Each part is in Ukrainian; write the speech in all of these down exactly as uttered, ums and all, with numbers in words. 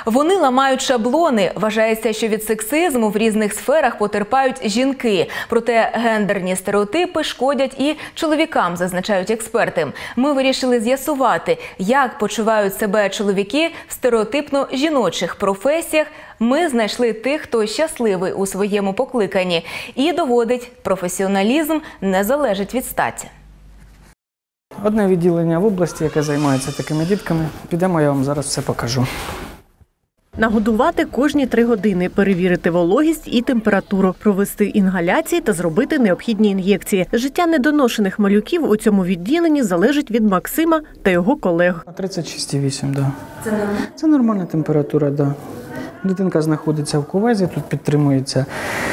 Вони ламають шаблони. Вважається, що від сексизму в різних сферах потерпають жінки. Проте гендерні стереотипи шкодять і чоловікам, зазначають експерти. Ми вирішили з'ясувати, як почувають себе чоловіки в стереотипно жіночих професіях. Ми знайшли тих, хто щасливий у своєму покликанні і доводить, професіоналізм не залежить від статі. Одне відділення в області, яке займається такими дітками. Підемо, я вам зараз все покажу. Нагодувати кожні три години, перевірити вологість і температуру, провести інгаляції та зробити необхідні ін'єкції. Життя недоношених малюків у цьому відділенні залежить від Максима та його колег. тридцять шість цілих вісім, так. Це нормально? Це нормальна температура, так. Да. Дитинка знаходиться в кувезі, тут підтримується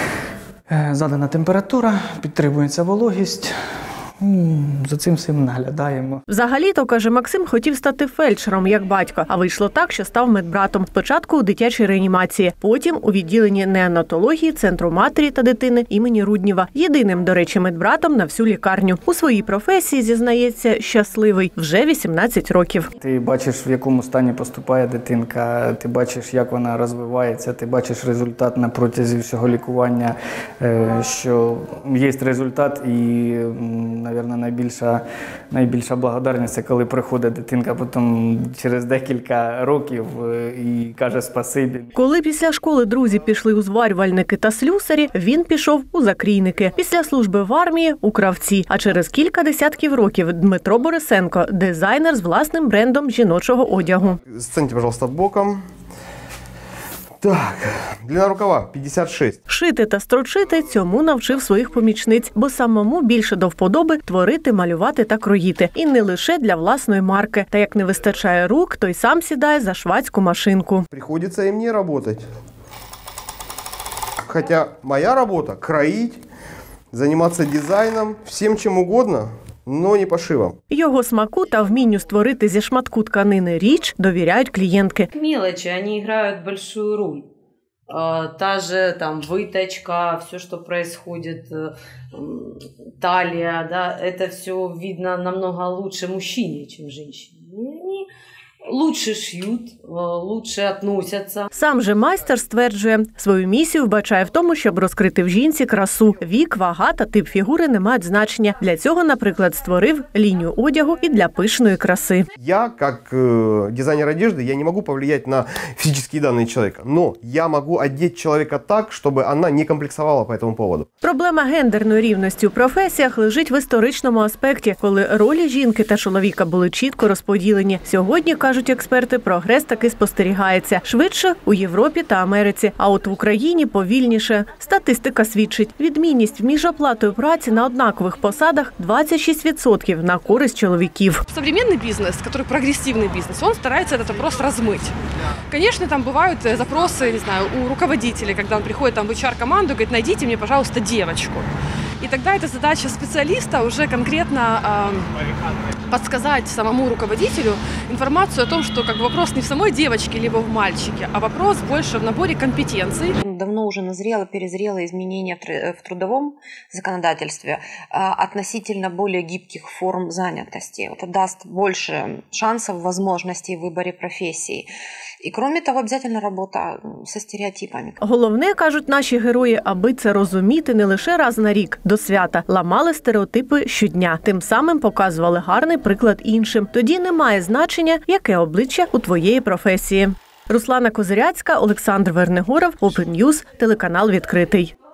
задана температура, підтримується вологість. За цим всім наглядаємо. Взагалі-то, каже Максим, хотів стати фельдшером, як батько, а вийшло так, що став медбратом. Спочатку у дитячій реанімації, потім у відділенні неонатології Центру матері та дитини імені Руднєва. Єдиним, до речі, медбратом на всю лікарню. У своїй професії, зізнається, щасливий вже вісімнадцять років. Ти бачиш, в якому стані поступає дитинка, ти бачиш, як вона розвивається, ти бачиш результат на протязі всього лікування, що є результат і, Навірно, найбільша, найбільша благодарність – це коли приходить дитинка потім через декілька років і каже спасибі. Коли після школи друзі пішли у зварювальники та слюсарі, він пішов у закрійники. Після служби в армії – у кравці. А через кілька десятків років Дмитро Борисенко – дизайнер з власним брендом жіночого одягу. Станьте, пожалуйста, боком. Так, длина рукава п'ятдесят шість. Шити та строчити цьому навчив своїх помічниць, бо самому більше до вподоби творити, малювати та кроїти. І не лише для власної марки. Та як не вистачає рук, то й сам сідає за швачку машинку. Приходиться і мені працювати. Хоча моя робота – кроїти, займатися дизайном, всім чим угодно, но не пошивом. Його смаку та вмінню створити зі шматку тканини річ довіряють клієнтки. Мелочи, они играют большую роль. Та же там выточка, все, что происходит, талия, да, это все видно намного лучше мужчине, чем женщине. Они лучше шьют, лучше относятся. Сам же майстер стверджує, свою місію вбачає в тому, щоб розкрити в жінці красу. Вік, вага та тип фігури не мають значення. Для цього, наприклад, створив лінію одягу і для пишної краси. Я, как э, дизайнер одежды, я не могу повлиять на физические данные человека, но я могу одеть человека так, чтобы она не комплексовала по этому поводу. Проблема гендерної рівності у професіях лежить в історичному аспекті, коли ролі жінки та чоловіка були чітко розподілені. Сьогодні, кажуть експерти, прогрес таки спостерігається. Швидше у Європі та Америці, а от в Україні повільніше. Статистика свідчить, відмінність між оплатою праці на однакових посадах двадцять шість відсотків на користь чоловіків. Современный бизнес, который прогрессивный бизнес, он старается этот вопрос размыть. Конечно, там бывают запросы, не знаю, у руководителей, когда он приходит там в эйч ар-команду и говорит: найдите мне, пожалуйста, девочку. И тогда это задача специалиста уже конкретно э, подсказать самому руководителю информацию о том, что как бы вопрос не в самой девочке либо в мальчике, а вопрос больше в наборе компетенций. Давно уже назрело, перезрело изменения в трудовом законодательстве относительно более гибких форм занятости. Это даст больше шансов, возможностей в выборе профессий. І, крім того, обов'язково робота зі стереотипами. Головне, кажуть наші герої, аби це розуміти не лише раз на рік до свята, ламали стереотипи щодня. Тим самим показували гарний приклад іншим. Тоді немає значення, яке обличчя у твоєї професії. Руслана Козиряцька, Олександр Вернигоров, Open News, телеканал «Відкритий».